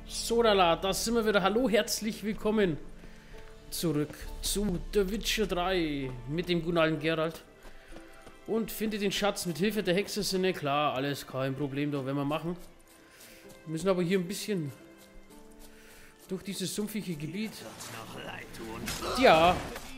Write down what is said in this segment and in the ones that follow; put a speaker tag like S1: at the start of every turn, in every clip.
S1: So, da sind wir wieder. Hallo, herzlich willkommen zurück zu The Witcher 3 mit dem guten alten Geralt. Und finde den Schatz mit Hilfe der Hexe Sinne. Klar, alles kein Problem, da werden wir machen. Wir müssen aber hier ein bisschen durch dieses sumpfige Gebiet. Ja.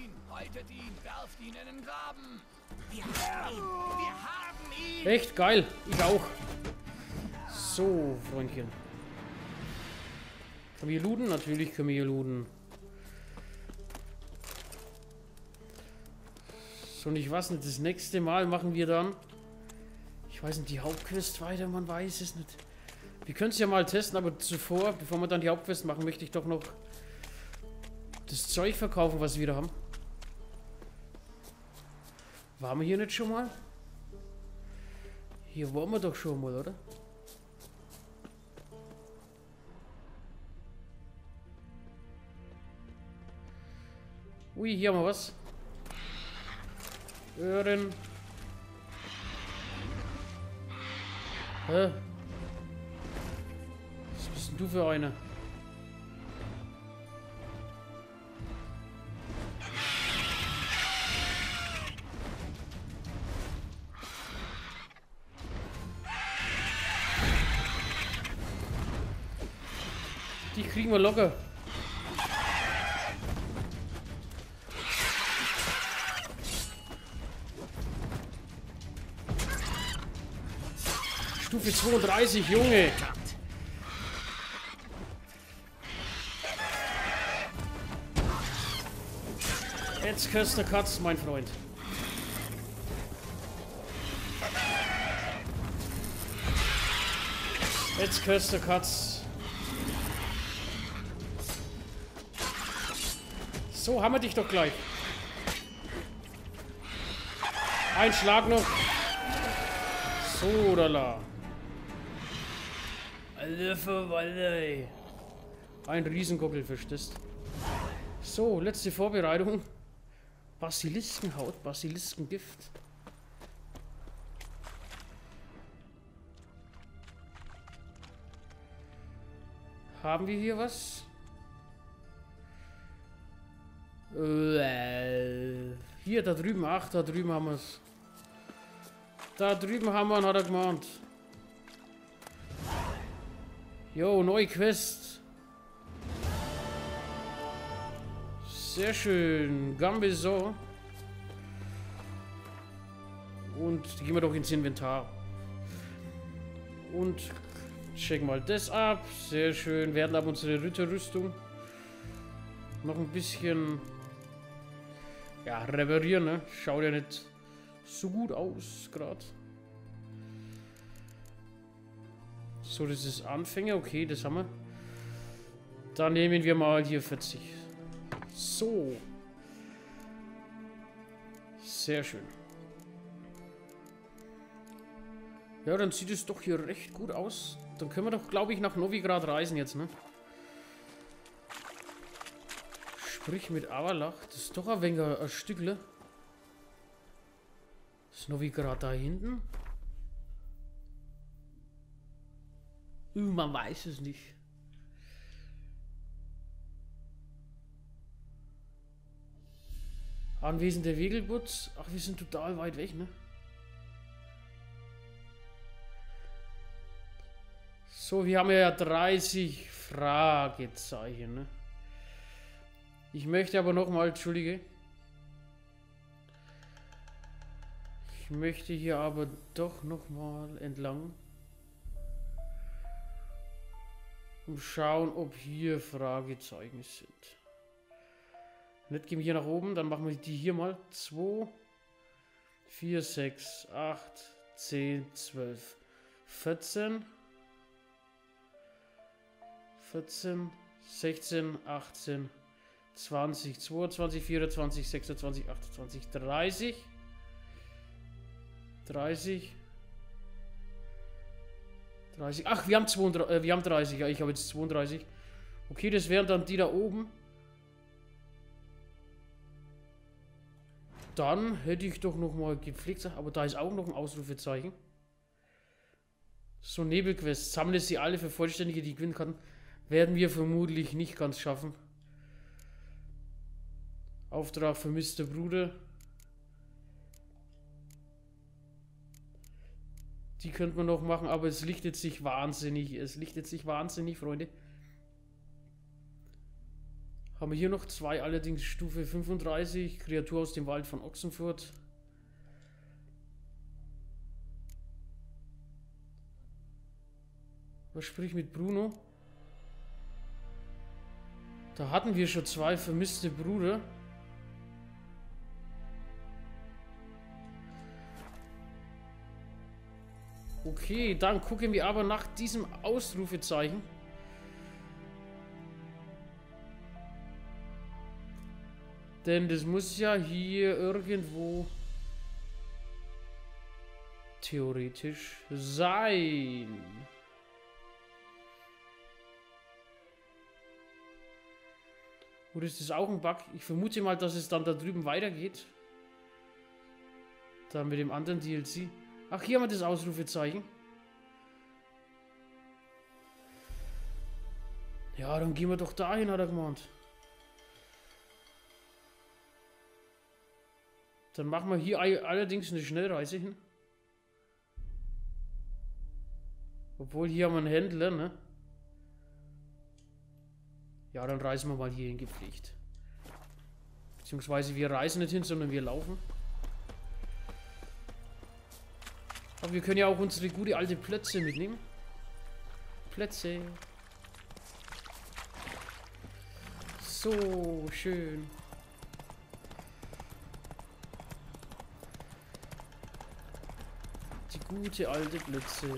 S1: Echt geil. Ich auch. So, Freundchen. Können wir hier looten? Natürlich können wir hier looten. So, und ich weiß nicht, das nächste Mal machen wir dann, ich weiß nicht, die Hauptquest weiter, man weiß es nicht. Wir können es ja mal testen, aber zuvor, bevor wir dann die Hauptquest machen, möchte ich doch noch das Zeug verkaufen, was wir da haben. Waren wir hier nicht schon mal? Hier waren wir doch schon mal, oder? Ui, hier haben wir was. Hören. Hä? Was bist denn du für eine? Die kriegen wir locker. Stufe 32, Junge. Jetzt kriegst du Katz, mein Freund. Jetzt kriegst du Katz. So, haben wir dich doch gleich. Ein Schlag noch. So, da. Alle Verwalle. Ein Riesengockelfisch, das. So, letzte Vorbereitung. Basiliskenhaut, Basiliskengift. Haben wir hier was? Hier, da drüben. Ach, da drüben haben wir es. Da drüben haben wir ihn, hat er gemeint. Jo, neue Quest. Sehr schön. Gambeson. Und die gehen wir doch ins Inventar. Und checken mal das ab. Sehr schön. Werden ab unsere Ritterrüstung noch ein bisschen reparieren, ne? Schaut ja nicht so gut aus gerade. So, das ist Anfänger. Okay, das haben wir. Dann nehmen wir mal hier 40. So. Sehr schön. Ja, dann sieht es doch hier recht gut aus. Dann können wir doch, glaube ich, nach Novigrad reisen jetzt, ne? Sprich mit Avalach. Das ist doch ein wenig ein Stückle. Ist Novigrad da hinten? Man weiß es nicht. Anwesen der Wegelbutz. Ach, wir sind total weit weg, ne? So, wir haben ja 30 Fragezeichen, ne? Ich möchte aber nochmal, entschuldige. Ich möchte hier aber doch nochmal entlang. Und schauen, ob hier Fragezeichen sind. Nicht gehen wir hier nach oben, dann machen wir die hier mal. 2, 4, 6, 8, 10, 12, 14, 16, 18, 20, 22, 24, 26, 28, 30, 30. Ach, wir haben 32, wir haben 30, ja, ich habe jetzt 32. Okay, das wären dann die da oben. Dann hätte ich doch noch mal gepflegt, aber da ist auch noch ein Ausrufezeichen. So, Nebelquest. Sammle sie alle, vervollständige die Gewinnkarten. Werden wir vermutlich nicht ganz schaffen. Auftrag vermisster Bruder. Die könnte man noch machen, aber es lichtet sich wahnsinnig. Es lichtet sich wahnsinnig, Freunde. Haben wir hier noch zwei, allerdings Stufe 35. Kreatur aus dem Wald von Ochsenfurt. Was sprich mit Bruno? Da hatten wir schon zwei vermisste Brüder. Okay, dann gucken wir aber nach diesem Ausrufezeichen. Denn das muss ja hier irgendwo theoretisch sein. Oder ist das auch ein Bug? Ich vermute mal, dass es dann da drüben weitergeht. Dann mit dem anderen DLC. Ach, hier haben wir das Ausrufezeichen. Ja, dann gehen wir doch dahin, hat er gemeint. Dann machen wir hier allerdings eine Schnellreise hin. Obwohl, hier haben wir einen Händler, ne? Ja, dann reisen wir mal hier hin, gepflegt. Beziehungsweise wir reisen nicht hin, sondern wir laufen. Aber wir können ja auch unsere gute alte Plötze mitnehmen. Plötze. So, schön. Die gute alte Plötze.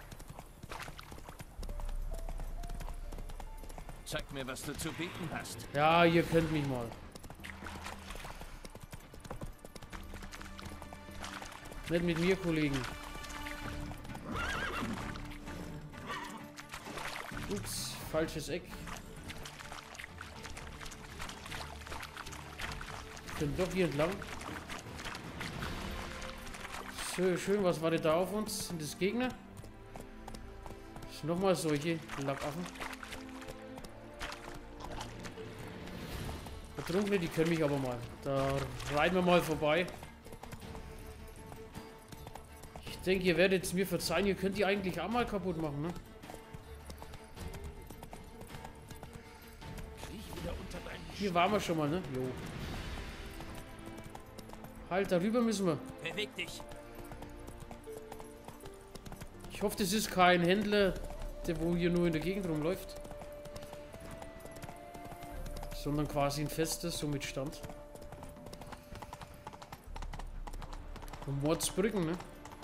S2: Zeig mir, was du zu bieten hast.
S1: Ja, ihr könnt mich mal. Nicht mit mir, Kollegen. Ups, falsches Eck. Ich bin doch hier entlang. So, schön, was war denn da auf uns? Sind das Gegner? Nochmal solche Lackaffen. Betrunkene, die können mich aber mal. Da reiten wir mal vorbei. Ich denke, ihr werdet es mir verzeihen. Ihr könnt die eigentlich auch mal kaputt machen, ne? Hier waren wir schon mal, ne? Jo. Halt, darüber müssen wir.
S2: Beweg dich.
S1: Ich hoffe, das ist kein Händler, der wo hier nur in der Gegend rumläuft. Sondern quasi ein festes, so mit Stand. Und Mordsbrücken, ne?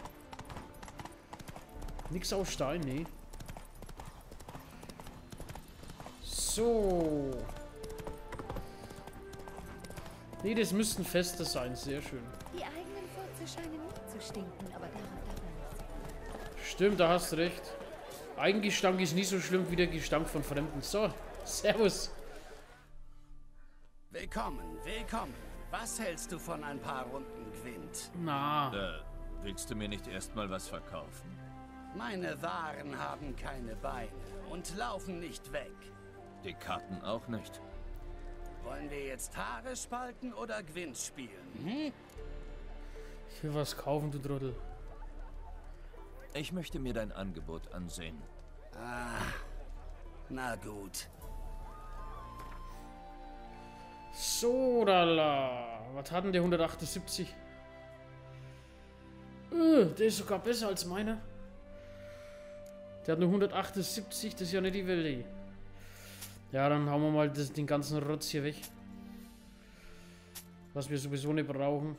S1: Nix aus Stein, ne? So. Ne, das müssten feste sein, sehr schön.
S3: Die eigenen Furze scheinen nicht zu stinken, aber daran darf man nicht.
S1: Stimmt, da hast du recht. Eigengestank ist nie so schlimm wie der Gestank von Fremden. So, servus.
S4: Willkommen, willkommen. Was hältst du von ein paar Runden Quint?
S1: Na.
S2: Willst du mir nicht erstmal was verkaufen?
S4: Meine Waren haben keine Beine und laufen nicht weg.
S2: Die Karten auch nicht.
S4: Wollen wir jetzt Haare spalten oder Quint spielen? Hm?
S1: Ich will was kaufen, du Trottel.
S2: Ich möchte mir dein Angebot ansehen.
S4: Ah, na gut.
S1: So, lala. Was hat denn der 178? Der ist sogar besser als meiner. Der hat nur 178, das ist ja nicht die Welt. Ja, dann hauen wir mal den ganzen Rotz hier weg. Was wir sowieso nicht brauchen.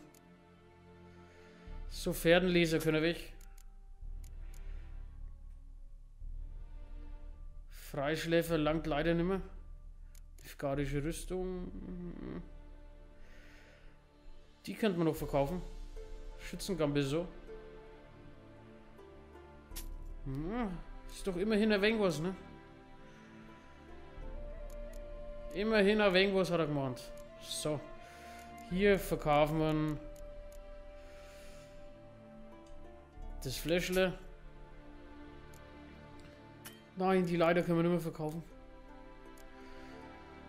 S1: So, Pferdenleser können weg. Freischläfer langt leider nicht mehr. Skarische Rüstung. Die könnte man noch verkaufen. Schützengambeso. Ist doch immerhin ein wenig was, ne? Immerhin ein wenig was, hat er gemeint. So. Hier verkaufen wir das Fläschle. Nein, die Leiter können wir nicht mehr verkaufen.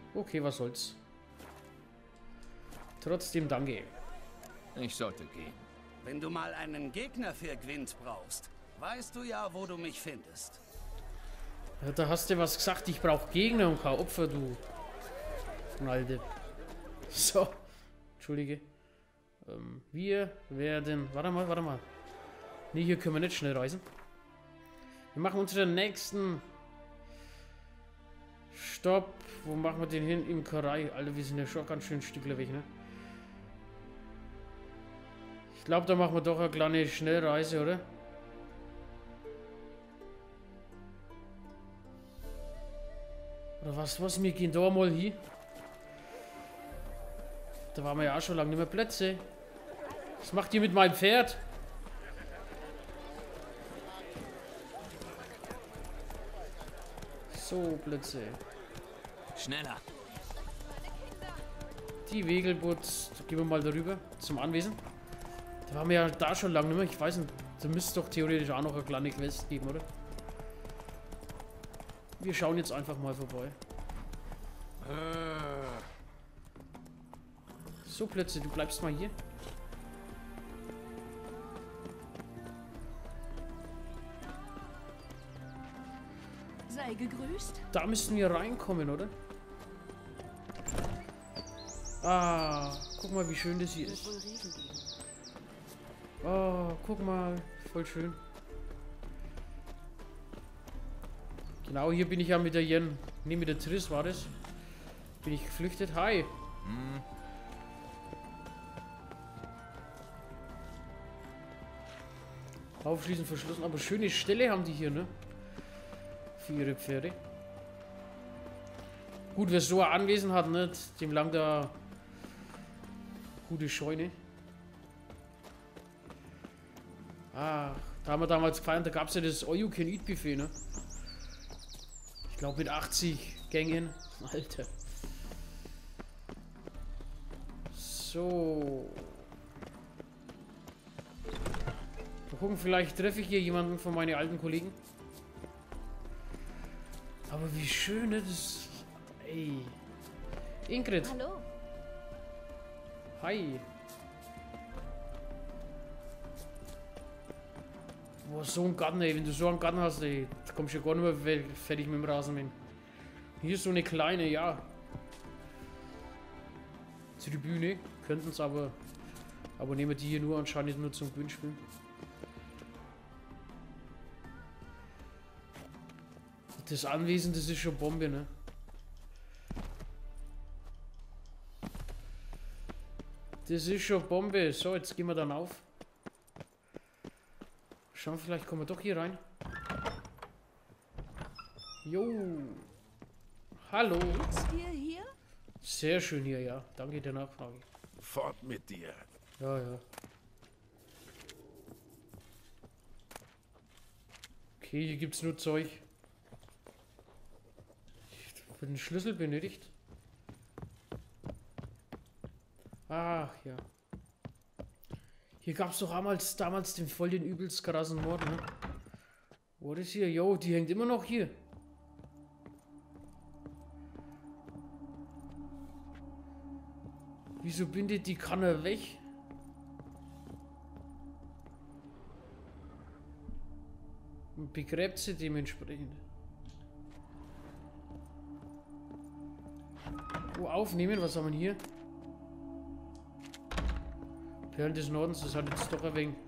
S1: Okay, was soll's. Trotzdem danke.
S2: Ich sollte gehen.
S4: Wenn du mal einen Gegner für Gwent brauchst, weißt du ja, wo du mich findest.
S1: Ja, da hast du was gesagt. Ich brauche Gegner und kein Opfer, du. Alter. So. Entschuldige. Wir werden... Warte mal. Nee, hier können wir nicht schnell reisen. Wir machen unseren nächsten Stopp. Wo machen wir den hin? Imkerei. Alter, wir sind ja schon ganz schön ein Stückler weg, ne? Ich glaube, da machen wir doch eine kleine Schnellreise, oder? Oder was? Wir gehen da mal hin. Da waren wir ja auch schon lange nicht mehr Plätze. Was macht ihr mit meinem Pferd? So, Plätze.
S2: Schneller.
S1: Die Wegelbutz, da gehen wir mal darüber zum Anwesen. Da waren wir ja da schon lange nicht mehr. Ich weiß nicht, da müsste es doch theoretisch auch noch eine kleine Quest geben, oder? Wir schauen jetzt einfach mal vorbei. So, Plätze, du bleibst mal hier.
S3: Sei gegrüßt.
S1: Da müssten wir reinkommen, oder? Ah, guck mal, wie schön das hier ist. Oh, guck mal, voll schön. Genau, hier bin ich ja mit der Jen. Ne, mit der Triss war das. Bin ich geflüchtet. Hi. Aufschließen, verschlossen. Aber schöne Ställe haben die hier, ne? Für ihre Pferde. Gut, wer so ein Anwesen hat, ne? Dem langt da gute Scheune. Ach, da haben wir damals gefeiert, da gab es ja das All-You-Can-Eat-Buffet, ne? Ich glaube mit 80 Gängen. Alter. So. Mal gucken, vielleicht treffe ich hier jemanden von meinen alten Kollegen. Aber wie schön, ne? Das. Ey. Ingrid.
S3: Hallo.
S1: Hi. Boah, so ein Garten, ey. Wenn du so einen Garten hast, ey, da kommst du ja gar nicht mehr fertig mit dem Rasenmähen. Hier ist so eine kleine, ja. Tribüne. Könnten es aber nehmen wir die hier nur anscheinend nur zum Gewinnspielen. Das Anwesen, das ist schon Bombe, ne? Das ist schon Bombe. So, jetzt gehen wir dann auf. Schauen, vielleicht kommen wir doch hier rein. Jo. Hallo.
S3: Geht's dir hier?
S1: Sehr schön hier, ja. Danke der Nachfrage.
S5: Fort mit dir.
S1: Ja, ja. Okay, hier gibt's nur Zeug. Ich habe den Schlüssel benötigt. Ach ja. Hier gab es doch damals den voll den übelst krassen Mord, ne? Wo ist hier? Jo, die hängt immer noch hier. Wieso bindet die Kanne weg? Und begräbt sie dementsprechend. Oh, aufnehmen, was haben wir hier? Perlen des Nordens, das hat jetzt doch ein wenig.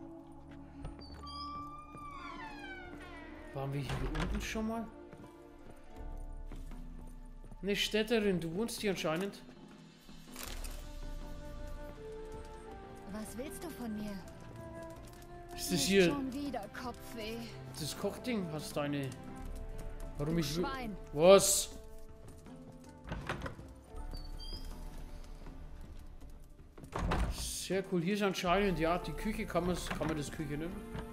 S1: Waren wir hier unten schon mal? Eine Städterin, du wohnst hier anscheinend.
S3: Was willst du von mir?
S1: Ist das hier
S3: Schon wieder Kopfweh.
S1: das Kochding? Hast du eine... Warum ich...
S3: Schwein.
S1: Was? Sehr cool. Hier ist anscheinend, ja, die Küche kann man das Küche nennen.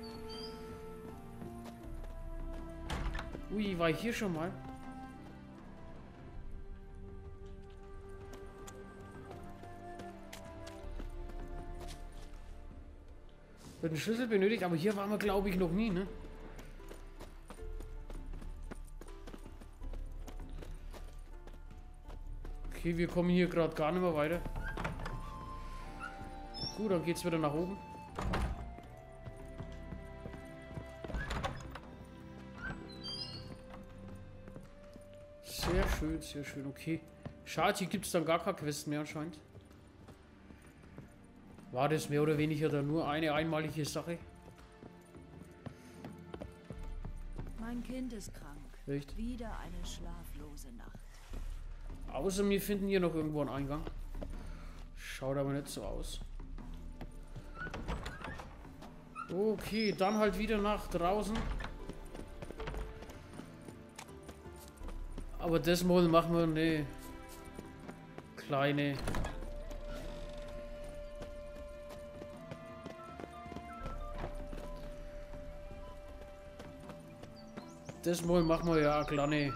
S1: Ui, war ich hier schon mal? Wird ein Schlüssel benötigt, aber hier waren wir, glaube ich, noch nie, ne? Okay, wir kommen hier gerade gar nicht mehr weiter. Gut, dann geht's wieder nach oben. Sehr schön, okay. Schade, hier gibt es dann gar keine Quest mehr anscheinend. War das mehr oder weniger dann nur eine einmalige Sache?
S3: Mein Kind ist krank.
S1: Echt?
S3: Wieder eine schlaflose Nacht.
S1: Außer wir finden hier noch irgendwo einen Eingang. Schaut aber nicht so aus. Okay, dann halt wieder nach draußen. Aber das Mal machen wir eine kleine... Das Mal machen wir ja eine kleine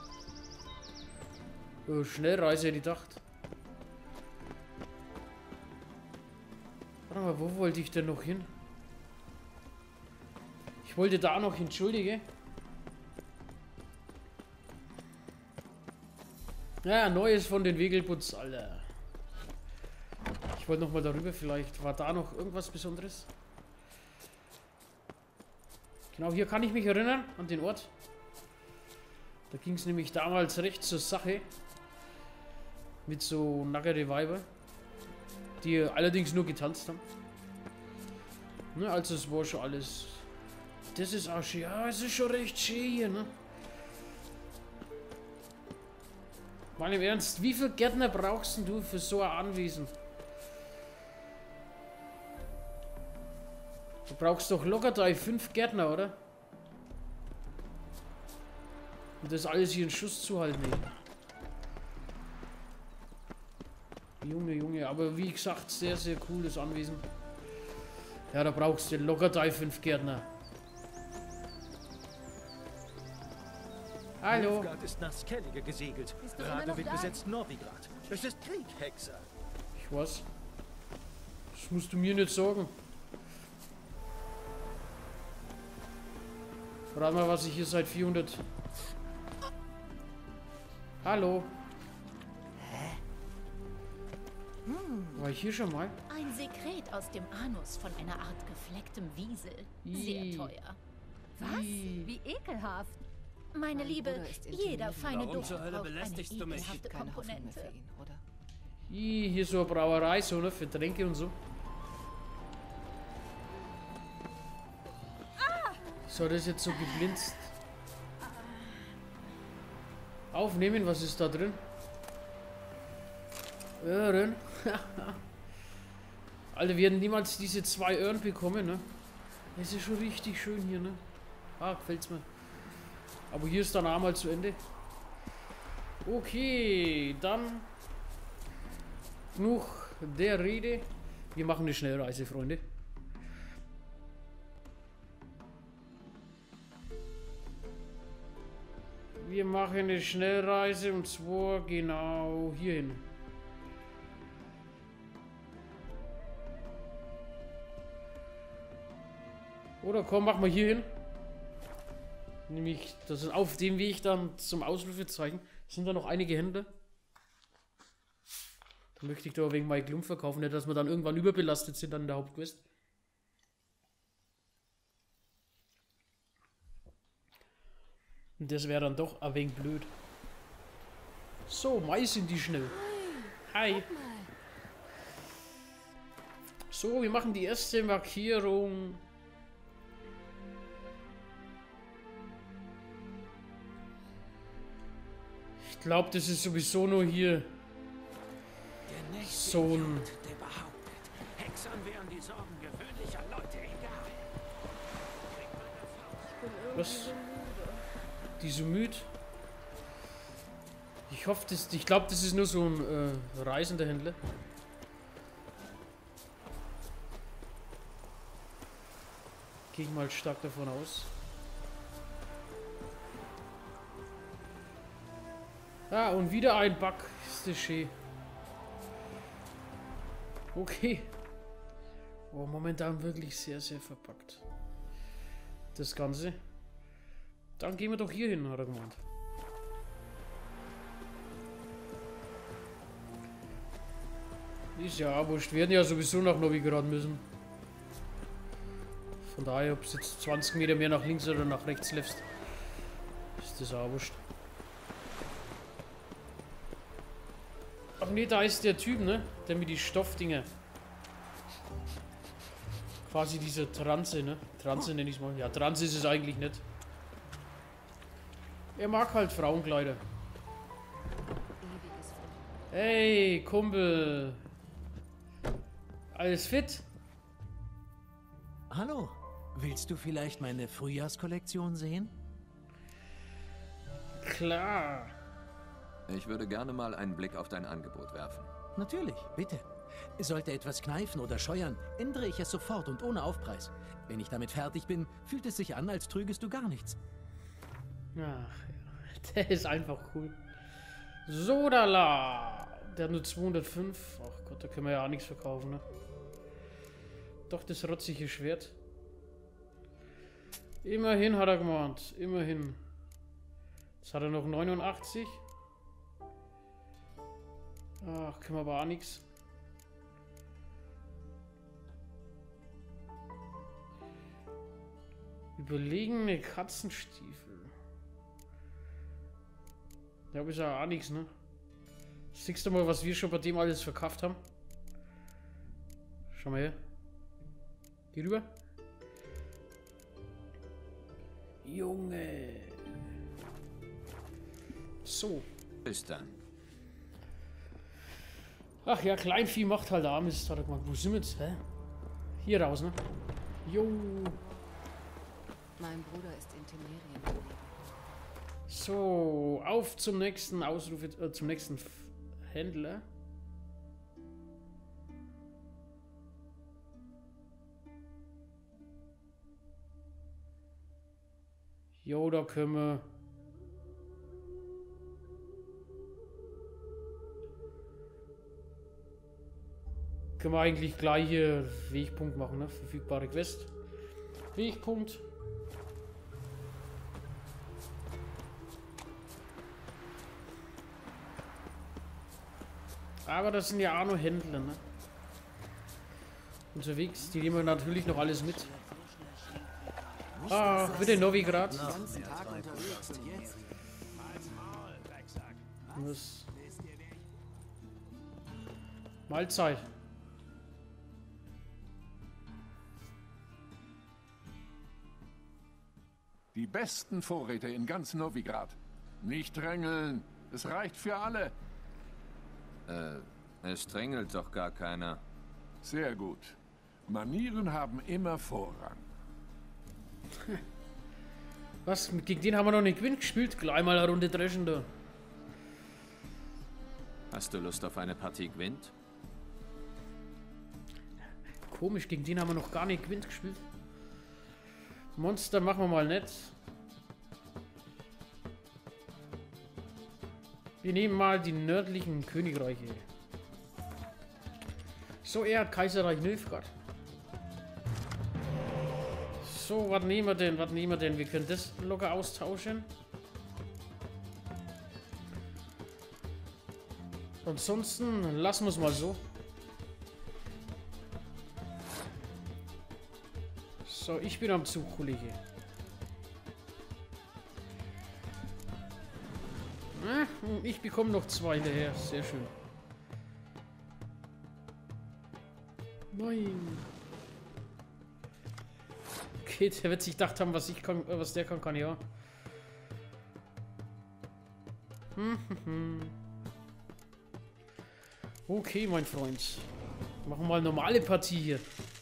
S1: Schnellreise, hätte ich gedacht. Warte mal, wo wollte ich denn noch hin? Ich wollte da noch, entschuldige. Ja, Neues von den Wegelputz, Alter. Ich wollte noch mal darüber, vielleicht war da noch irgendwas Besonderes. Genau, hier kann ich mich erinnern, an den Ort. Da ging es nämlich damals recht zur Sache. Mit so nackere Weiber. Die allerdings nur getanzt haben. Ne, also es war schon alles... Das ist auch schön. Ja, es ist schon recht schön hier, ne? Mal im Ernst, wie viele Gärtner brauchst du für so ein Anwesen? Du brauchst doch locker 5 Gärtner, oder? Und das alles hier in Schuss zu halten. Junge, aber wie gesagt, sehr, sehr cooles Anwesen. Ja, da brauchst du locker 5 Gärtner. Hallo.
S5: Nilfgaard ist nach Skellige gesegelt. Radowid besetzt Novigrad. Es ist Krieg, Hexer.
S1: Ich weiß. Das musst du mir nicht sagen. Rat mal, was ich hier seit 400... Hallo.
S3: Hä?
S1: War ich hier schon mal?
S6: Ein Sekret aus dem Anus von einer Art geflecktem Wiesel. Sehr teuer.
S3: Was? Wie ekelhaft.
S6: Meine
S3: Mein
S6: Liebe,
S3: Bruder ist
S6: jeder
S3: intelligent.
S6: feine
S4: Warum
S6: Duft
S4: zur Hölle
S6: braucht eine
S4: belästigst du mich?
S6: ekelhafte
S3: Keine Hoffnung mehr
S6: Komponente.
S3: für ihn, oder?
S1: Hier so eine Brauerei, so, ne? Für Tränke und so. So, das ist jetzt so geblinzt. Aufnehmen, was ist da drin? Öhren. Alter, wir werden niemals diese 2 Öhren bekommen, ne? Das ist schon richtig schön hier, ne? Ah, gefällt's mir. Aber hier ist dann einmal zu Ende. Okay, dann genug der Rede. Wir machen eine Schnellreise, Freunde. Wir machen eine Schnellreise und zwar genau hierhin. Oder komm, mach mal hier hin. Nämlich, das ist auf dem Weg dann zum Ausrufezeichen. Sind da noch einige Hände? Da möchte ich da wegen Mike Klump verkaufen, nicht, dass wir dann irgendwann überbelastet sind an der Hauptquest. Und das wäre dann doch ein wenig blöd. So, Mais sind die schnell. Hi. So, wir machen die erste Markierung. Ich glaube, das ist sowieso nur hier so ein...
S5: Der behauptet, Hexern wären die Sorgen gewöhnlicher Leute egal.
S1: Was? Diese Müd? Ich hoffe, ich glaube, das ist nur so ein reisender Händler. Gehe ich mal stark davon aus. Ah, und wieder ein Bug. Ist das schön. Okay. Oh, momentan wirklich sehr, sehr verpackt. Das Ganze. Dann gehen wir doch hier hin, hat er gemeint. Ist ja wurscht. Wir werden ja sowieso nach Novigrad müssen. Von daher, ob es jetzt 20 Meter mehr nach links oder nach rechts läufst, ist das auch wurscht. Ach nee, da ist der Typ, ne? Der mit die Stoffdinger. Quasi diese Transe, ne? Transe nenne ich es mal. Ja, Transe ist es eigentlich nicht. Er mag halt Frauenkleider. Hey, Kumpel. Alles fit?
S5: Hallo, willst du vielleicht meine Frühjahrskollektion sehen?
S1: Klar.
S2: Ich würde gerne mal einen Blick auf dein Angebot werfen.
S5: Natürlich, bitte. Sollte etwas kneifen oder scheuern, ändere ich es sofort und ohne Aufpreis. Wenn ich damit fertig bin, fühlt es sich an, als trügest du gar nichts.
S1: Ach ja, der ist einfach cool. Sodala. Der hat nur 205. Ach Gott, da können wir ja auch nichts verkaufen, ne? Doch das rotzige Schwert. Immerhin hat er gemeint. Immerhin. Jetzt hat er noch 89. Ach, können wir aber auch nichts. Überlegene Katzenstiefel. Da habe ich ja auch nichts, ne? Siehst du mal, was wir schon bei dem alles verkauft haben? Schau mal her. Geh rüber. Junge. So.
S2: Bis dann.
S1: Ach ja, Kleinvieh macht halt Armes. Hat er gemacht. Wo sind wir jetzt? Hä? Hier raus, ne? Jo.
S3: Mein Bruder ist in Temerien.
S1: So, auf zum nächsten Ausruf, zum nächsten Händler. Jo, da können wir. Können wir eigentlich gleich hier Wegpunkt machen, ne? Verfügbare Quest. Wegpunkt. Aber das sind ja auch nur Händler, ne? Unterwegs, die nehmen wir natürlich noch alles mit. Ah, bitte Novigrad. Was? Mahlzeit.
S7: Die besten Vorräte in ganz Novigrad. Nicht drängeln, es reicht für alle.
S2: Es drängelt doch gar keiner.
S7: Sehr gut. Manieren haben immer Vorrang.
S1: Was? Gegen den haben wir noch nicht Gewinn gespielt? Gleich mal eine Runde dreschen da.
S2: Hast du Lust auf eine Partie Gwent?
S1: Komisch, gegen den haben wir noch gar nicht Gewinn gespielt. Monster machen wir mal nicht. Wir nehmen mal die nördlichen Königreiche. So, er hat Kaiserreich Nilfgaard. So, was nehmen wir denn? Was nehmen wir denn? Wir können das locker austauschen. Ansonsten lassen wir es mal so. So, ich bin am Zug, Kollege. Ich bekomme noch 2 hinterher. Sehr schön. Nein. Okay, der wird sich gedacht haben, was ich kann, was der kann ja. Okay, mein Freund. Machen wir mal eine normale Partie hier.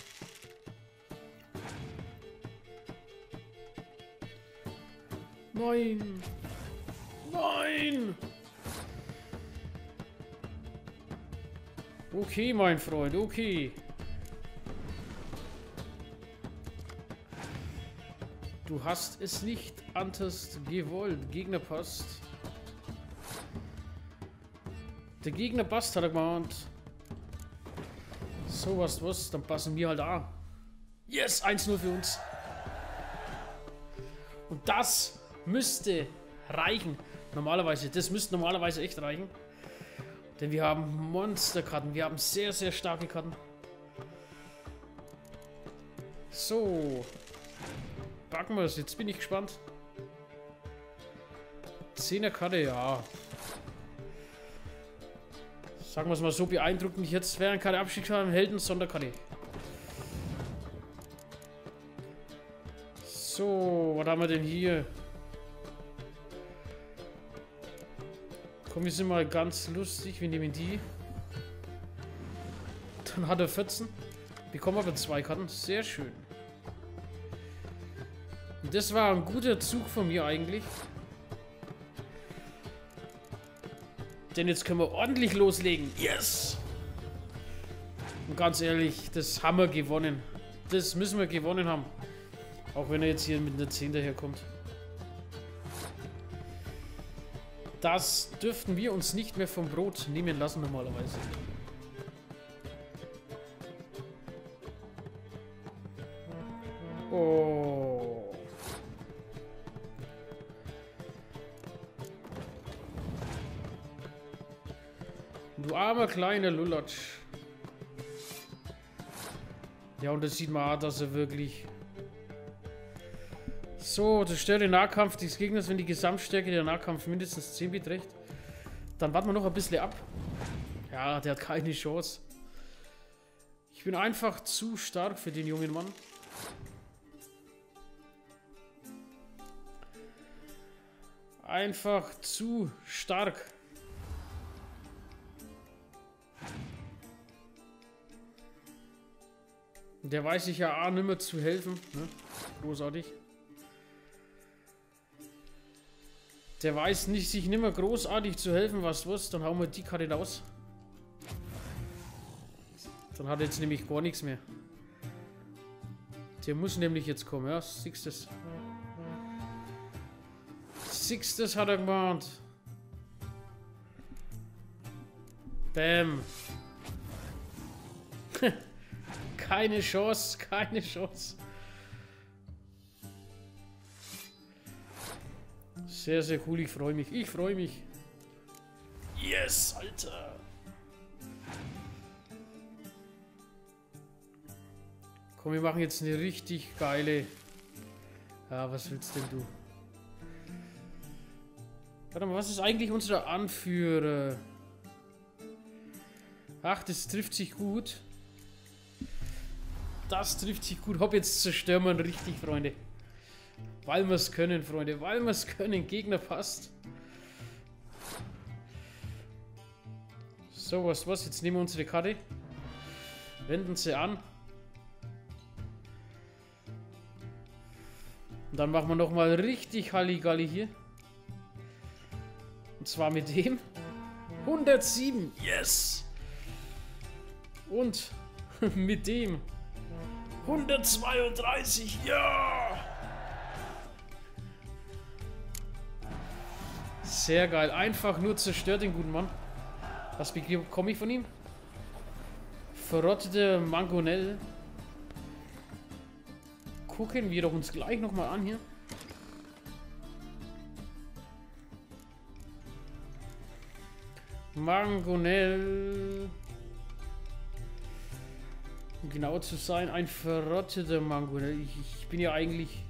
S1: Nein. Nein. Okay, mein Freund, okay. Du hast es nicht anders gewollt. Gegner passt. Der Gegner passt, hat er gemeint. So was, dann passen wir halt an. Yes, 1-0 für uns. Und das müsste reichen. Normalerweise, das müsste normalerweise echt reichen. Denn wir haben Monsterkarten. Wir haben sehr, sehr starke Karten. So. Packen wir es. Jetzt bin ich gespannt. 10er Karte, ja. Sagen wir es mal so, beeindruckt mich jetzt während keine Abstiegskarte, Helden, Sonderkarte. So, was haben wir denn hier? Komm, wir sind mal ganz lustig. Wir nehmen die. Dann hat er 14. Bekommen aber 2 Karten. Sehr schön. Und das war ein guter Zug von mir eigentlich. Denn jetzt können wir ordentlich loslegen. Yes! Und ganz ehrlich, das haben wir gewonnen. Das müssen wir gewonnen haben. Auch wenn er jetzt hier mit einer 10 daherkommt. Das dürften wir uns nicht mehr vom Brot nehmen lassen normalerweise. Oh. Du armer kleiner Lulatsch. Ja, und das sieht man auch, dass er wirklich... So, zerstört den Nahkampf des Gegners, wenn die Gesamtstärke der Nahkampf mindestens 10 beträgt. Dann warten wir noch ein bisschen ab. Ja, der hat keine Chance. Ich bin einfach zu stark für den jungen Mann. Einfach zu stark. Der weiß sich ja auch nicht mehr zu helfen. Ne? Großartig. Der weiß nicht, sich nicht mehr großartig zu helfen, was. Dann hauen wir die Karte raus. Dann hat er jetzt nämlich gar nichts mehr. Der muss nämlich jetzt kommen, ja. Sixtes. Sixtes hat er gemacht. Bam. Keine Chance, keine Chance. Sehr, sehr cool, ich freue mich. Ich freue mich. Yes, Alter. Komm, wir machen jetzt eine richtig geile... Ja, was willst denn du? Warte mal, was ist eigentlich unser Anführer? Ach, das trifft sich gut. Das trifft sich gut. Hopp, jetzt zerstören wir ihn richtig, Freunde. Weil wir es können, Freunde. Weil wir es können. Gegner passt. So, was? Jetzt nehmen wir unsere Karte. Wenden sie an. Und dann machen wir nochmal richtig Halligalli hier. Und zwar mit dem 107. Yes! Und mit dem 132. Ja! Sehr geil. Einfach nur zerstört den guten Mann. Was bekomme ich von ihm? Verrottete Mangonel. Gucken wir doch uns gleich nochmal an hier. Mangonel. Um genau zu sein, ein verrotteter Mangonel. Ich bin ja eigentlich...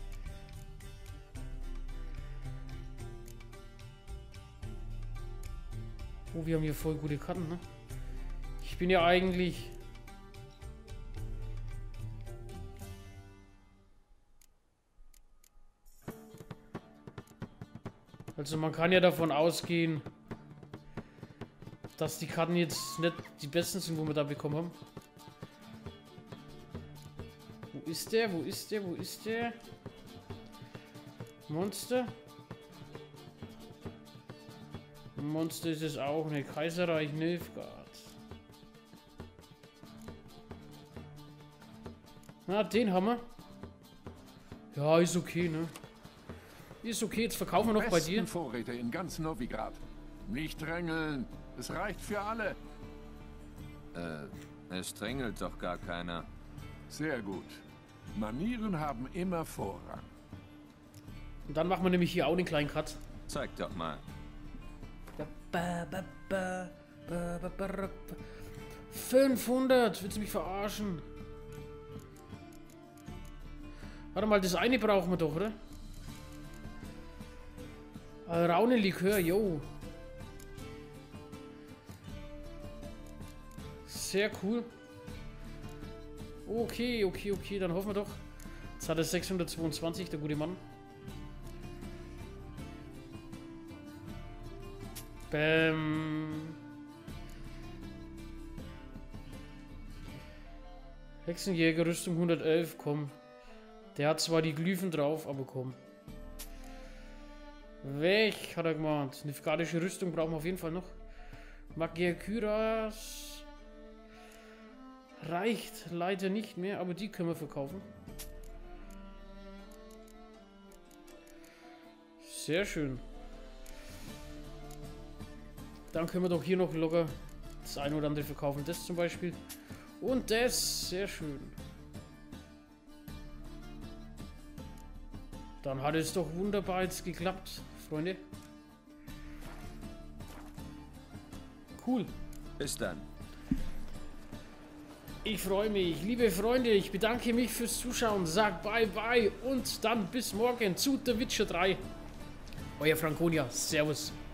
S1: Oh, wir haben hier voll gute Karten, ne? Ich bin ja eigentlich... Also man kann ja davon ausgehen, dass die Karten jetzt nicht die besten sind, wo wir da bekommen haben. Wo ist der? Wo ist der? Wo ist der? Monster? Monster ist es auch, ne? Kaiserreich Nilfgaard. Na, den haben wir. Ja, ist okay, ne? Ist okay, jetzt verkaufen wir noch bei dir.
S7: Vorräte in ganz Novigrad. Nicht drängeln, es reicht für alle.
S2: Es drängelt doch gar keiner.
S7: Sehr gut. Manieren haben immer Vorrang.
S1: Und dann machen wir nämlich hier auch den kleinen Cut.
S2: Zeig doch mal.
S1: 500! Willst du mich verarschen? Warte mal, das eine brauchen wir doch, oder? Raunenlikör, yo. Sehr cool. Okay, okay, okay, dann hoffen wir doch. Jetzt hat er 622, der gute Mann. Bäm. Hexenjäger, Rüstung 111, komm. Der hat zwar die Glyphen drauf, aber komm. Weg, hat er gemeint. Nilfgaardische Rüstung brauchen wir auf jeden Fall noch. Magier Kyras. Reicht leider nicht mehr, aber die können wir verkaufen. Sehr schön. Dann können wir doch hier noch locker das eine oder andere verkaufen. Das zum Beispiel. Und das. Sehr schön. Dann hat es doch wunderbar jetzt geklappt, Freunde. Cool.
S2: Bis dann.
S1: Ich freue mich. Liebe Freunde, ich bedanke mich fürs Zuschauen. Sag bye bye und dann bis morgen zu The Witcher 3. Euer Franconia. Servus.